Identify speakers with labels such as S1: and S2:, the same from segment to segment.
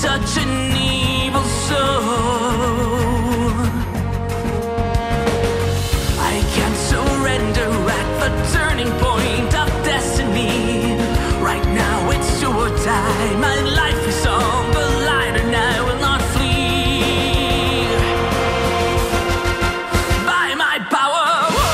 S1: such an evil soul. I can't surrender at the turning point of destiny. Right now it's do or die. My life is on the line and I will not flee. By my power,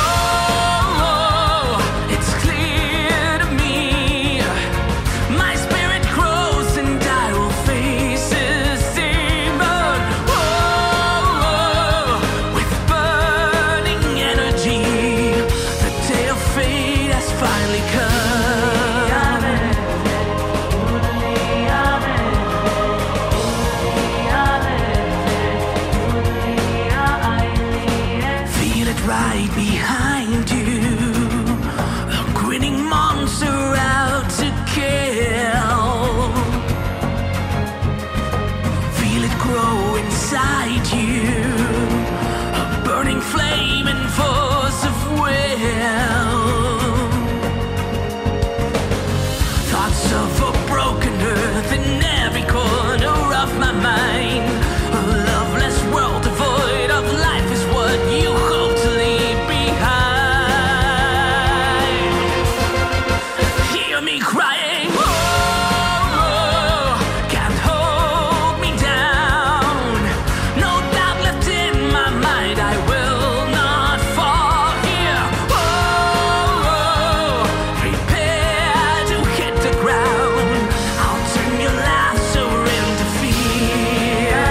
S1: whoa, it's clear to me. My spirit grows and I will face this demon. Whoa, with burning energy. The day of fate has finally come. Right behind you, a grinning monster out to kill. Feel it grow inside you, a burning flame and force of will. Thoughts of a broken earth in every corner of my mind. A loveless world devoid of life is what you hope to leave behind. Hear me crying, oh, can't hold me down. No doubt left in my mind, I will not fall here. Oh, prepare to hit the ground. I'll turn your laughter into fear.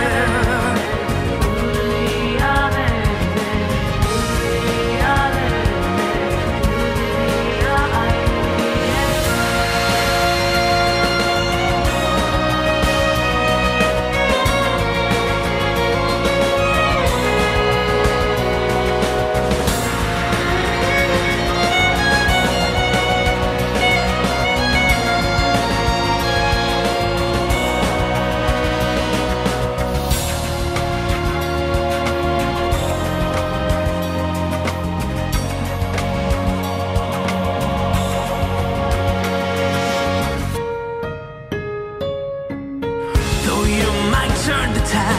S1: Though you might turn the tide,